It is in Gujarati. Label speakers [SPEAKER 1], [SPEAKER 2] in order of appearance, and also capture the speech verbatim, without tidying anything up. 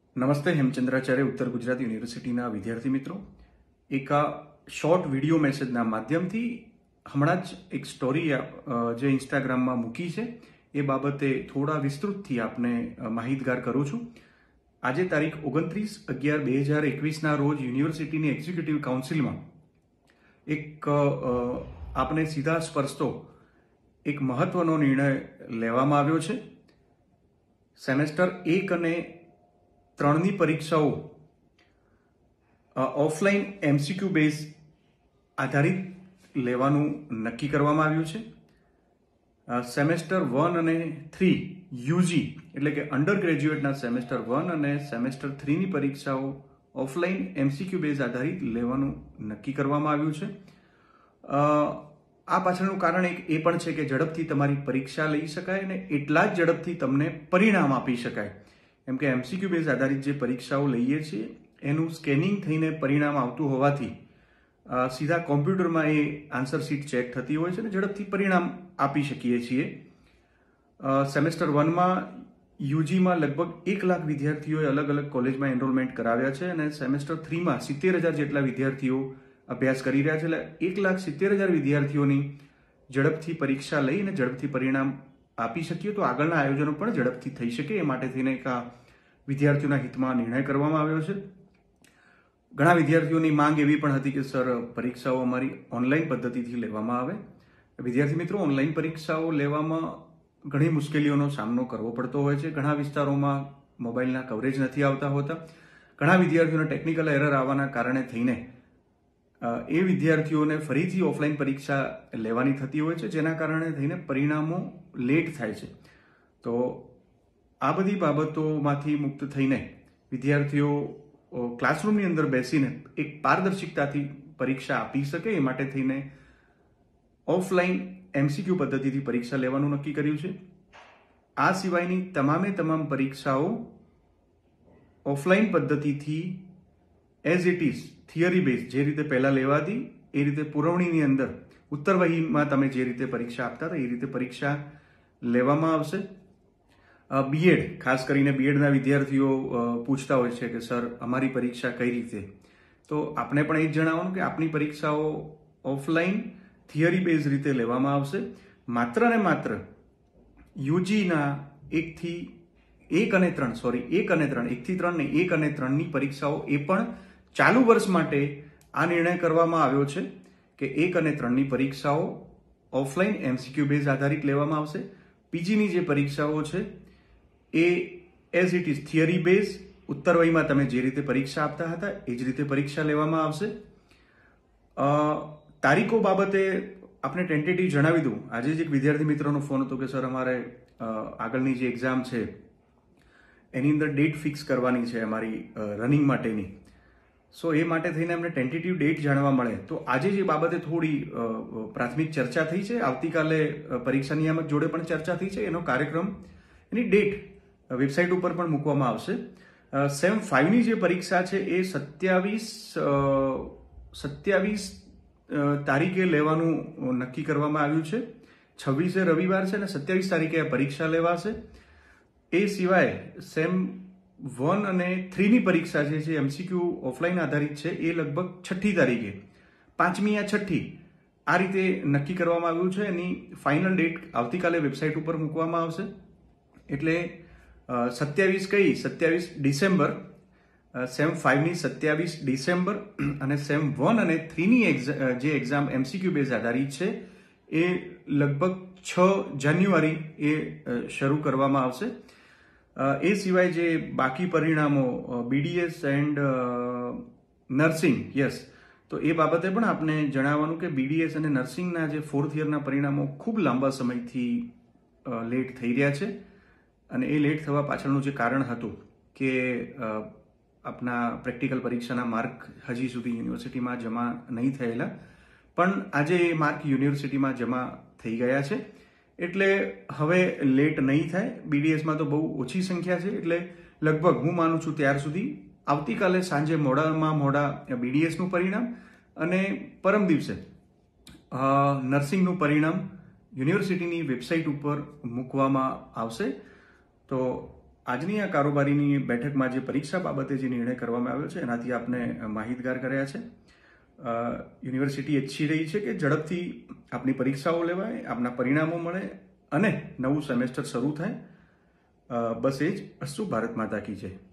[SPEAKER 1] નમસ્તે, હેમચંદ્રાચાર્ય ઉત્તર ગુજરાત યુનિવર્સિટીના વિદ્યાર્થી મિત્રો. એક આ શોર્ટ વિડીયો મેસેજના માધ્યમથી હમણાં જ એક સ્ટોરી જે ઇન્સ્ટાગ્રામમાં મૂકી છે એ બાબતે થોડા વિસ્તૃતથી આપને માહિતગાર કરું છું. આજે તારીખ ઓગણત્રીસ અગિયાર બે હજાર એકવીસના રોજ યુનિવર્સિટીની એક્ઝિક્યુટિવ કાઉન્સિલમાં એક આપને સીધા સ્પર્શતો એક મહત્વનો નિર્ણય લેવામાં આવ્યો છે. સેમેસ્ટર એક અને ત્રણની પરીક્ષાઓ ઓફલાઈન એમસીક્યુ બેઝ આધારિત લેવાનું નક્કી કરવામાં આવ્યું છે. સેમેસ્ટર વન અને થ્રી યુજી એટલે કે અંડર ગ્રેજ્યુએટના સેમેસ્ટર વન અને સેમેસ્ટર થ્રીની પરીક્ષાઓ ઓફલાઈન એમસીક્યુ બેઝ આધારિત લેવાનું નક્કી કરવામાં આવ્યું છે. આ પાછળનું કારણ એક એ પણ છે કે ઝડપથી તમારી પરીક્ષા લઈ શકાય અને એટલા જ ઝડપથી તમને પરિણામ આપી શકાય. એમ કે એમસીક્યુ બેઝ આધારિત જે પરીક્ષાઓ લઈએ છીએ એનું સ્કેનિંગ થઈને પરિણામ આવતું હોવાથી સીધા કોમ્પ્યુટરમાં એ આન્સર શીટ ચેક થતી હોય છે અને ઝડપથી પરિણામ આપી શકીએ છીએ. સેમેસ્ટર વનમાં યુજીમાં લગભગ એક લાખ વિદ્યાર્થીઓએ અલગ અલગ કોલેજમાં એનરોલમેન્ટ કરાવ્યા છે અને સેમેસ્ટર થ્રીમાં સિત્તેર હજાર જેટલા વિદ્યાર્થીઓ અભ્યાસ કરી રહ્યા છે. એટલે એક લાખ સિત્તેર હજાર વિદ્યાર્થીઓની ઝડપથી પરીક્ષા લઈને ઝડપથી પરિણામ આપી શકીએ તો આગળના આયોજનો પણ ઝડપથી થઈ શકે એ માટે થઈને એક આ વિદ્યાર્થીઓના હિતમાં નિર્ણય કરવામાં આવ્યો છે. ઘણા વિદ્યાર્થીઓની માંગ એવી પણ હતી કે સર પરીક્ષાઓ અમારી ઓનલાઈન પદ્ધતિથી લેવામાં આવે. વિદ્યાર્થી મિત્રો, ઓનલાઈન પરીક્ષાઓ લેવામાં ઘણી મુશ્કેલીઓનો સામનો કરવો પડતો હોય છે. ઘણા વિસ્તારોમાં મોબાઈલના કવરેજ નથી આવતા હોતા. ઘણા વિદ્યાર્થીઓને ટેકનિકલ એરર આવવાના કારણે થઈને એ વિદ્યાર્થીઓને ફરીથી ઓફલાઈન પરીક્ષા લેવાની થતી હોય છે, જેના કારણે થઈને પરિણામો લેટ થાય છે. તો આ બધી બાબતોમાંથી મુક્ત થઈને વિદ્યાર્થીઓ ક્લાસરૂમની અંદર બેસીને એક પારદર્શિકતાથી પરીક્ષા આપી શકે એ માટે થઈને ઓફલાઈન એમસીક્યુ પદ્ધતિથી પરીક્ષા લેવાનું નક્કી કર્યું છે. આ સિવાયની તમામે તમામ પરીક્ષાઓ ઓફલાઈન પદ્ધતિથી as it is theory base જે રીતે પહેલા લેવાતી એ રીતે પુરવણીની અંદર ઉત્તરવહીમાં તમે જે રીતે પરીક્ષા આપતા હતા એ રીતે પરીક્ષા લેવામાં આવશે. બીએડ ખાસ કરીને બીએડના વિદ્યાર્થીઓ પૂછતા હોય છે કે સર અમારી પરીક્ષા કઈ રીતે, તો આપણે પણ એ જ જણાવવાનું કે આપની પરીક્ષાઓ ઓફલાઈન થિયરી બેઝ રીતે લેવામાં આવશે. માત્ર ને માત્ર યુજીના એકથી એક અને ત્રણ સોરી એક અને ત્રણ એકથી ત્રણ ને એક અને ત્રણની પરીક્ષાઓ એ પણ ચાલુ વર્ષ માટે આ નિર્ણય કરવામાં આવ્યો છે કે એક અને ત્રણની પરીક્ષાઓ ઓફલાઈન એમસીક્યુ બેઝ આધારિત લેવામાં આવશે. પીજીની જે પરીક્ષાઓ છે એ as it is theory base ઉત્તરવયમાં તમે જે રીતે પરીક્ષા આપતા હતા એ જ રીતે પરીક્ષા લેવામાં આવશે. તારીખો બાબતે આપણે ટેન્ટેટિવ જણાવી દઉં. આજે જ એક વિદ્યાર્થી મિત્રોનો ફોન હતો કે સર અમારે આગળની જે એક્ઝામ છે એની અંદર ડેટ ફિક્સ કરવાની છે અમારી રનિંગ માટેની. સો એ માટે થઈને અમને ટેન્ટેટિવ ડેટ જાણવા મળે તો આજે જે બાબતે થોડી પ્રાથમિક ચર્ચા થઈ છે. આવતીકાલે પરીક્ષા નિયામક જોડે પણ ચર્ચા થઈ છે. એનો કાર્યક્રમ એની ડેટ વેબસાઇટ ઉપર પણ મૂકવામાં આવશે. સેમ ફાઈવની જે પરીક્ષા છે એ સત્યાવીસ સત્યાવીસ તારીખે લેવાનું નક્કી કરવામાં આવ્યું છે. છવ્વીસે રવિવાર છે અને સત્યાવીસ તારીખે આ પરીક્ષા લેવાશે. એ સિવાય સેમ વન અને થ્રીની પરીક્ષા જે છે એમસીક્યુ ઓફલાઈન આધારિત છે એ લગભગ છઠ્ઠી તારીખે પાંચમી યા છઠ્ઠી આ રીતે નક્કી કરવામાં આવ્યું છે. એની ફાઇનલ ડેટ આવતીકાલે વેબસાઇટ ઉપર મૂકવામાં આવશે. એટલે સત્યાવીસ કઈ સત્યાવીસ ડિસેમ્બર સેમ ફાઈવની સત્યાવીસ ડિસેમ્બર અને સેમ વન અને થ્રીની જે એક્ઝામ એમસીક્યુ બેઝ આધારિત છે એ લગભગ છ જાન્યુઆરી એ શરૂ કરવામાં આવશે. એ સિવાય જે બાકી પરિણામો બીડીએસ એન્ડ નર્સિંગ યસ તો એ બાબતે પણ આપણે જણાવવાનું કે બીડીએસ અને નર્સિંગના જે ફોર્થ યરના પરિણામો ખૂબ લાંબા સમયથી લેટ થઈ રહ્યા છે અને એ લેટ થવા પાછળનું જે કારણ હતું કે આપના પ્રેક્ટિકલ પરીક્ષાના માર્ક હજી સુધી યુનિવર્સિટીમાં જમા નહીં થયેલા, પણ આજે એ માર્ક યુનિવર્સિટીમાં જમા થઈ ગયા છે. એટલે હવે લેટ નહીં થાય. બીડીએસમાં તો બહુ ઓછી સંખ્યા છે એટલે લગભગ હું માનું છું ત્યાર સુધી આવતીકાલે સાંજે મોડામાં મોડા બીડીએસનું પરિણામ અને પરમ દિવસે નર્સિંગનું પરિણામ યુનિવર્સિટીની વેબસાઇટ ઉપર મૂકવામાં આવશે. તો આજની આ કારોબારીની બેઠકમાં જે પરીક્ષા બાબતે જે નિર્ણય કરવામાં આવ્યો છે એનાથી આપને માહિતગાર કર્યા છે. યુનિવર્સિટી ઈચ્છી રહી છે કે ઝડપથી આપની પરીક્ષાઓ લેવાય, આપના પરિણામો મળે અને નવું સેમેસ્ટર શરૂ થાય. બસ એ જ. અસ્તુ ભારત માતા કી જય.